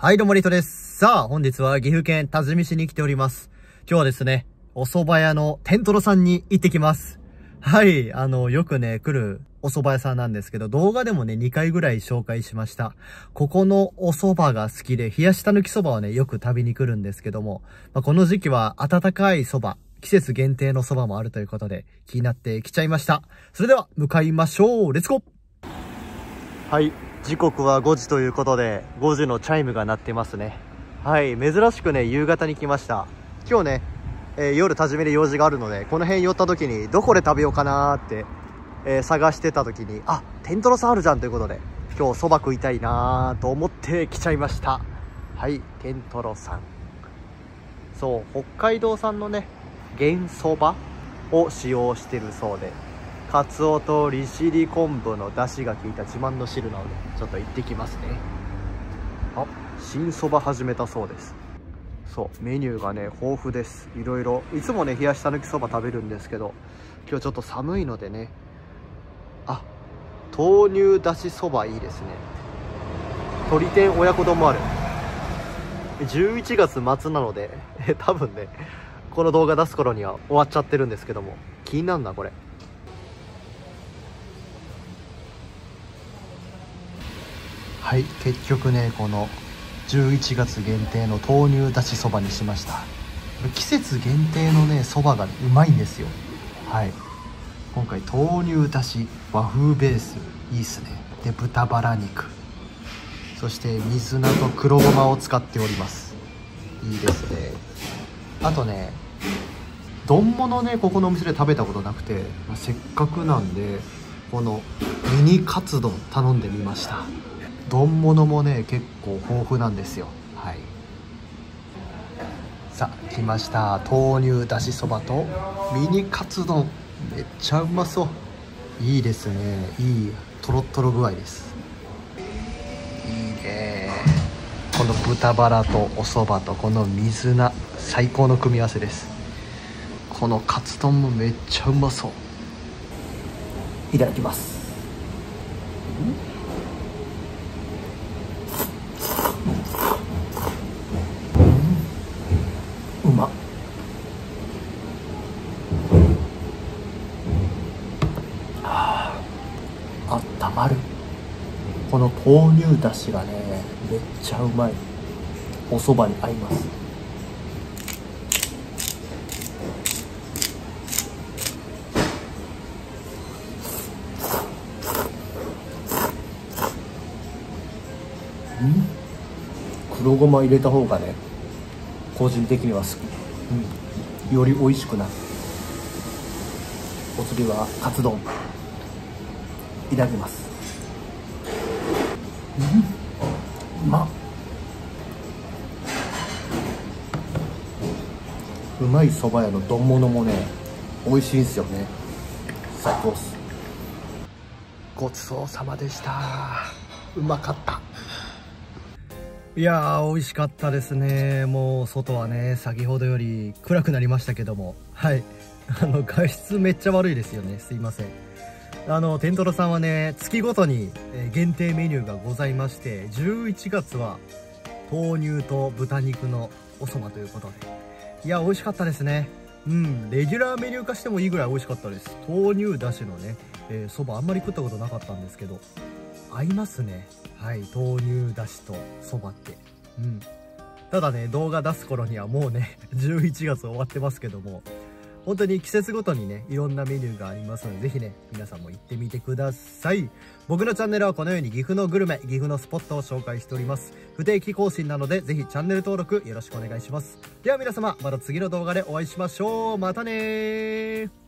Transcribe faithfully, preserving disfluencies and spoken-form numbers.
はい、どうもリトです。さあ、本日は岐阜県多治見市に来ております。今日はですね、お蕎麦屋の天とろさんに行ってきます。はい、あの、よくね、来るお蕎麦屋さんなんですけど、動画でもね、にかいぐらい紹介しました。ここのお蕎麦が好きで、冷やしたぬき蕎麦をね、よく食べに来るんですけども、まあ、この時期は温かい蕎麦、季節限定の蕎麦もあるということで、気になってきちゃいました。それでは、向かいましょう。レッツゴー。はい、時刻はごじということで、ごじのチャイムが鳴ってますね。はい、珍しくね、夕方に来ました。今日ね、えー、夜多治見で用事があるので、この辺寄った時にどこで食べようかなーって、えー、探してた時に、あ、天とろさんあるじゃんということで、今日そば食いたいなーと思って来ちゃいました。はい、天とろさん。そう、北海道産のね、玄そばを使用してるそうで、カツオと利尻昆布の出汁が効いた自慢の汁なので、ちょっと行ってきますね。あ、新そば始めたそうです。そう、メニューがね、豊富です。いろいろ。いつもね、冷やしたぬきそば食べるんですけど、今日ちょっと寒いのでね。あ、豆乳だしそばいいですね。鶏天親子丼もある。じゅういちがつ末なので、え、多分ね、この動画出す頃には終わっちゃってるんですけども、気になるな、これ。はい、結局ね、このじゅういちがつ限定の豆乳だしそばにしました。季節限定のね、そばがうまいんですよ。はい、今回豆乳だし和風ベースいいっすね。で、豚バラ肉、そして水菜と黒ごまを使っております。いいですね。あとね、丼物ね、ここのお店で食べたことなくて、せっかくなんでこのミニカツ丼頼んでみました。丼物もね、結構豊富なんですよ。はい、さあ来ました。豆乳だしそばとミニカツ丼、めっちゃうまそう。いいですね。いいトロットロ具合です。いいね。この豚バラとお蕎麦とこの水菜、最高の組み合わせです。このカツ丼もめっちゃうまそう。いただきます。うん、うまっ。ああったまる。この豆乳だしがね、めっちゃうまい。お蕎麦に合います。うん、黒ごま入れた方がね、個人的には好き。うん、より美味しくなる。お次はカツ丼いただきます。うん、うまっ。うまい蕎麦屋の丼物もね、美味しいんですよね。最高っす。ごちそうさまでした。うまかった。いやー、美味しかったですね。もう外はね、先ほどより暗くなりましたけども、はい、あの画質めっちゃ悪いですよね。すいません。あの天とろさんはね、月ごとに限定メニューがございまして、じゅういちがつは豆乳と豚肉のお蕎麦ということで、いや、美味しかったですね。うん、レギュラーメニュー化してもいいぐらい美味しかったです。豆乳だしのね、えー、蕎麦あんまり食ったことなかったんですけど、合いますね。はい、豆乳だしと蕎麦って。うん。ただね、動画出す頃にはもうね、じゅういちがつ終わってますけども、本当に季節ごとにね、いろんなメニューがありますので、ぜひね、皆さんも行ってみてください。僕のチャンネルはこのように岐阜のグルメ、岐阜のスポットを紹介しております。不定期更新なので、ぜひチャンネル登録よろしくお願いします。では皆様、また次の動画でお会いしましょう。またねー。